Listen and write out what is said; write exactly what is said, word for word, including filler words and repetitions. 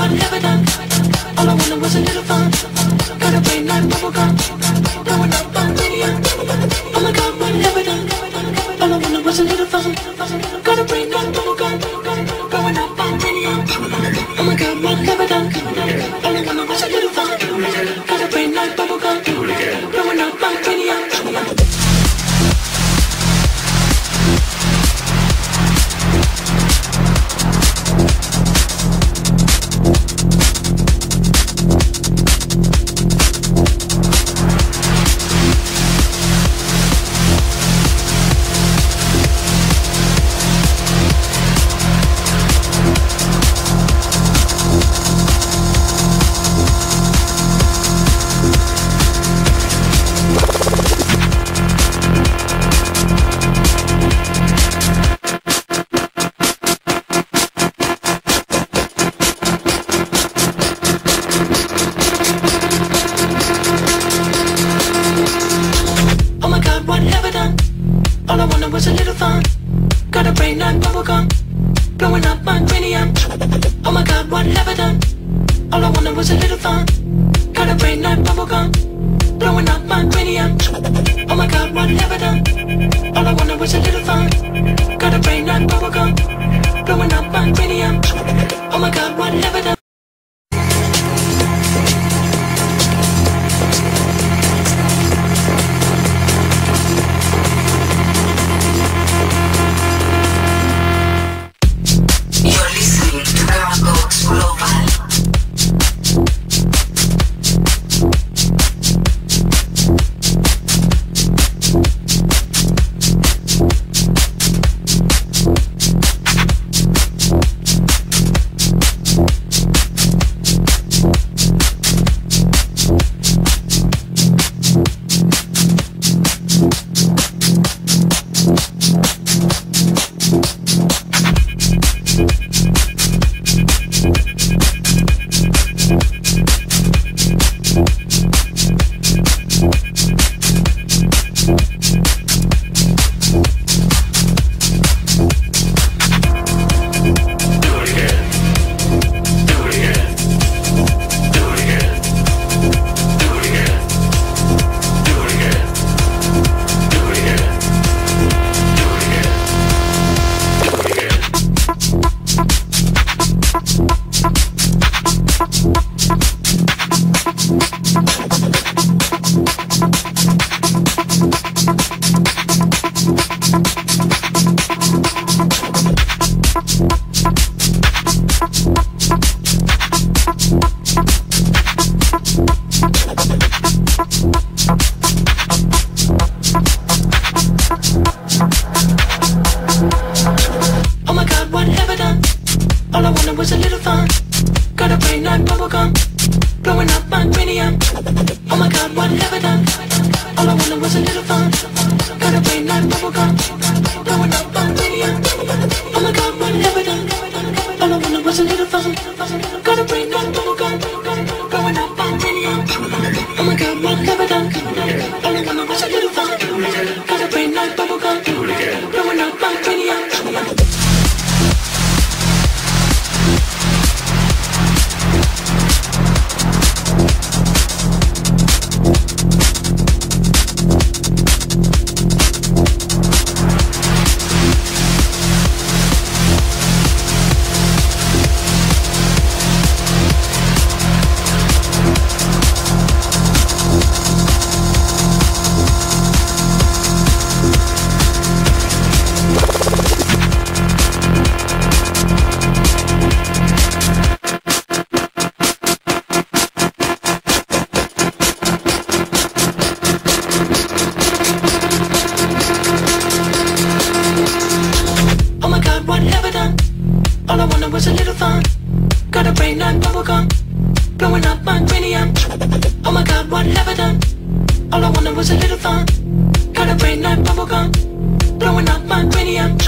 what have I done? All I wanted was a little fun. Got a brain like bubblegum, blowing up on radio. Oh my God, what have I done? All I wanted was a little fun. Got a brain like bubblegum, blowing up on radio. Oh my God, what have I done? All I wanted was a little fun. Got a brain like bubblegum, blowing up on radio. All I wanted was a little fun. Got a brain like bubblegum, blowing up my cranium. Oh my God, what have I done? All I wanted was a little fun. Got a brain like bubblegum, blowing up my cranium. Oh my God, what have I done? All I wanted was a little fun. Got a brain like bubblegum, blowing up my cranium. Oh my God, what have I done? All I wanted was a little fun. Got a brain like bubblegum, blowing up my cranium. Oh my God, what have I done? All I wanted was a little fun. Got a brain like bubblegum, blowing up my cranium. Oh my God, what have I done? All I wanted was a little fun. Got a brain like bubblegum, blowing up my cranium. Oh my God, what have I done? All I wanted was a little fun. Got a brain like bubblegum, blowing up my cranium. All I wanted was a little fun. Got a brain like bubblegum, blowing up my cranium. Oh my God, what have I done? All I wanted was a little fun. Got a brain like bubblegum, blowing up my cranium.